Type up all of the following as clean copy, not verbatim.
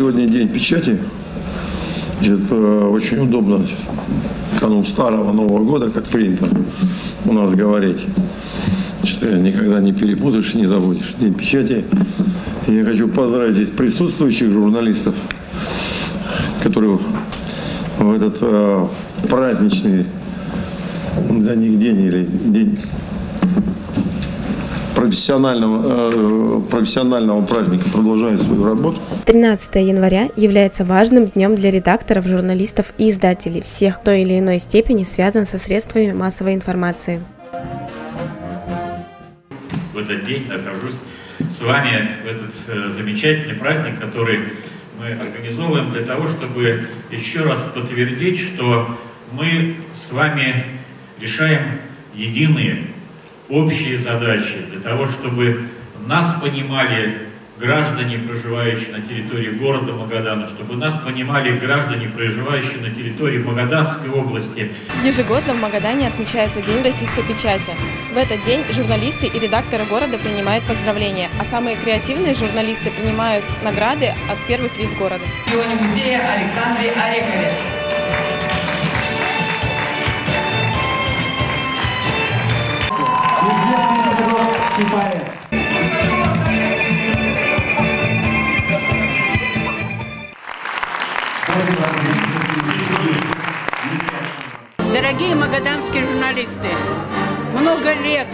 сегодня день печати. Значит, очень удобно канун старого Нового года, как принято у нас говорить. Значит, никогда не перепутаешь, не забудешь. День печати. И я хочу поздравить здесь присутствующих журналистов, которые в этот праздничный для них день или день профессионального праздника продолжают свою работу. 13 января является важным днем для редакторов, журналистов и издателей всех в той или иной степени связан со средствами массовой информации. В этот день нахожусь с вами в этот замечательный праздник, который мы организовываем для того, чтобы еще раз подтвердить, что мы с вами решаем единые общие задачи для того, чтобы нас понимали граждане, проживающие на территории города Магадана, чтобы нас понимали граждане, проживающие на территории Магаданской области. Ежегодно в Магадане отмечается День российской печати. В этот день журналисты и редакторы города принимают поздравления, а самые креативные журналисты принимают награды от первых лиц города. В музее Александре Орекове. Известный педагог и поэт. Дорогие магаданские журналисты, много лет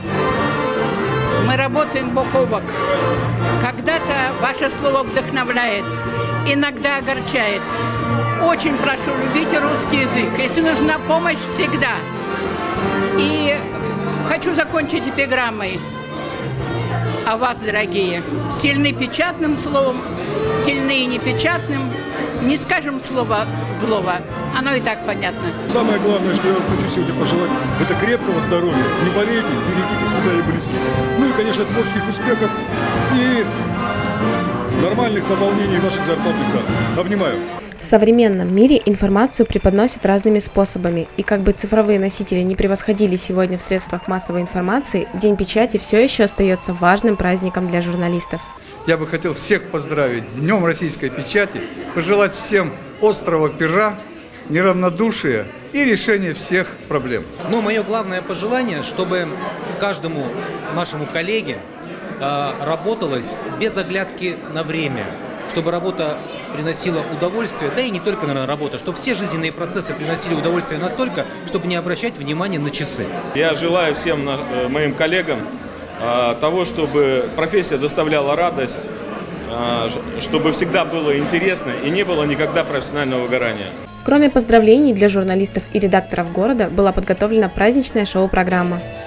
мы работаем бок о бок. Когда-то ваше слово вдохновляет, иногда огорчает. Очень прошу, любите русский язык. Если нужна помощь, всегда. И хочу закончить эпиграммой о вас, дорогие. Сильны печатным словом, сильны и непечатным. Не скажем слова злого, оно и так понятно. Самое главное, что я хочу сегодня пожелать, это крепкого здоровья. Не болейте, берегите себя и близких. Ну и, конечно, творческих успехов и нормальных пополнений ваших зарплатных карт. Обнимаю. В современном мире информацию преподносят разными способами, и как бы цифровые носители не превосходили сегодня в средствах массовой информации, День печати все еще остается важным праздником для журналистов. Я бы хотел всех поздравить с Днем российской печати, пожелать всем острого пера, неравнодушия и решения всех проблем. Но мое главное пожелание, чтобы каждому нашему коллеге работалось без оглядки на время, чтобы работа приносила удовольствие, да и не только, наверное, работа, чтобы все жизненные процессы приносили удовольствие настолько, чтобы не обращать внимания на часы. Я желаю всем моим коллегам того, чтобы профессия доставляла радость, чтобы всегда было интересно и не было никогда профессионального выгорания. Кроме поздравлений для журналистов и редакторов города была подготовлена праздничная шоу-программа.